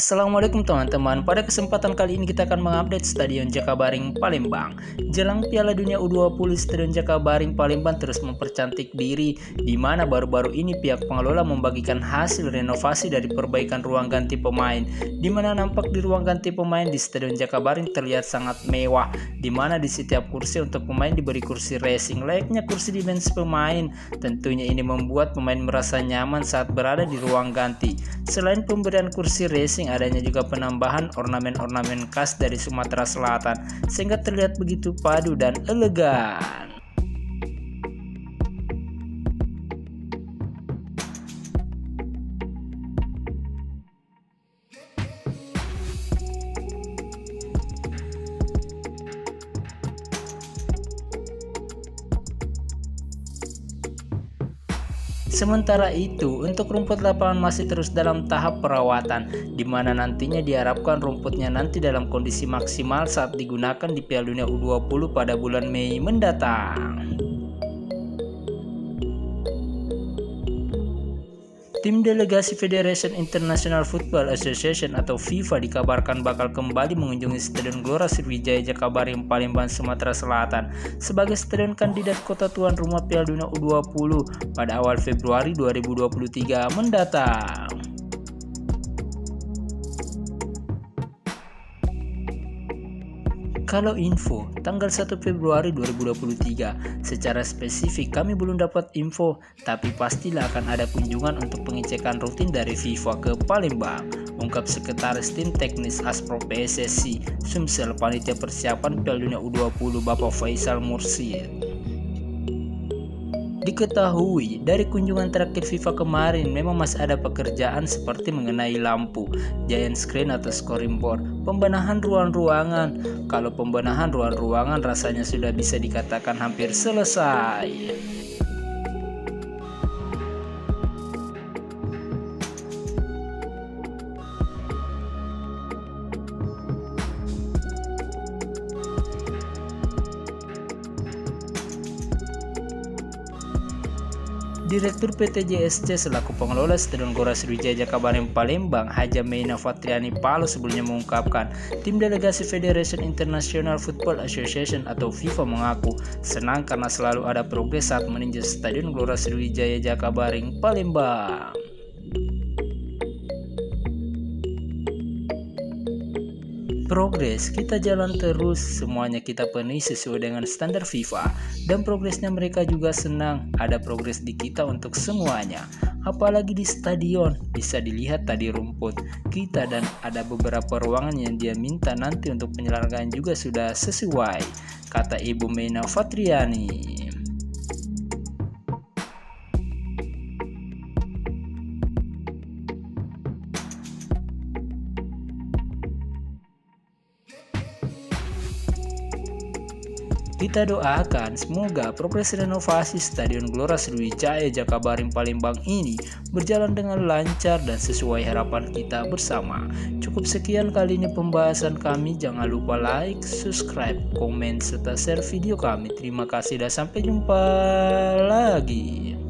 Assalamualaikum teman-teman. Pada kesempatan kali ini kita akan mengupdate Stadion Jakabaring Palembang. Jelang Piala Dunia U20, Stadion Jakabaring Palembang terus mempercantik diri, di mana baru-baru ini pihak pengelola membagikan hasil renovasi dari perbaikan ruang ganti pemain, di mana nampak di ruang ganti pemain di Stadion Jakabaring terlihat sangat mewah, di mana di setiap kursi untuk pemain diberi kursi racing layaknya kursi di bench pemain. Tentunya ini membuat pemain merasa nyaman saat berada di ruang ganti. Selain pemberian kursi racing, adanya juga penambahan ornamen-ornamen khas dari Sumatera Selatan sehingga terlihat begitu padu dan elegan. Sementara itu, untuk rumput lapangan masih terus dalam tahap perawatan, di mana nantinya diharapkan rumputnya nanti dalam kondisi maksimal saat digunakan di Piala Dunia U20 pada bulan Mei mendatang. Tim delegasi Federation International Football Association atau FIFA dikabarkan bakal kembali mengunjungi Stadion Gelora Sriwijaya Jakabaring Palembang, Sumatera Selatan sebagai stadion kandidat kota tuan rumah Piala Dunia U20 pada awal Februari 2023 mendatang. Kalau info, tanggal 1 Februari 2023, secara spesifik kami belum dapat info, tapi pastilah akan ada kunjungan untuk pengecekan rutin dari FIFA ke Palembang, ungkap Sekretaris Tim Teknis Asprov PSSI, Sumsel Panitia Persiapan Piala Dunia U20 Bapak Faisal Mursyid. Diketahui dari kunjungan terakhir FIFA kemarin memang masih ada pekerjaan seperti mengenai lampu, giant screen atau scoring board, pembenahan ruang-ruangan. Kalau pembenahan ruang-ruangan rasanya sudah bisa dikatakan hampir selesai. Direktur PT JSC selaku pengelola Stadion Gelora Sriwijaya Jakabaring Palembang, Haja Meina Fatriani Palo sebelumnya mengungkapkan, tim delegasi Federation International Football Association atau FIFA mengaku senang karena selalu ada progres saat meninjau Stadion Gelora Sriwijaya Jakabaring Palembang. Progres, kita jalan terus, semuanya kita penuhi sesuai dengan standar FIFA, dan progresnya mereka juga senang, ada progres di kita untuk semuanya. Apalagi di stadion, bisa dilihat tadi rumput kita dan ada beberapa ruangan yang dia minta nanti untuk penyelenggaraan juga sudah sesuai, kata Ibu Meina Fatriani. Kita doakan semoga progres renovasi Stadion Gelora Sriwijaya Jakabaring Palembang ini berjalan dengan lancar dan sesuai harapan kita bersama. Cukup sekian kali ini pembahasan kami. Jangan lupa like, subscribe, komen, serta share video kami. Terima kasih dan sampai jumpa lagi.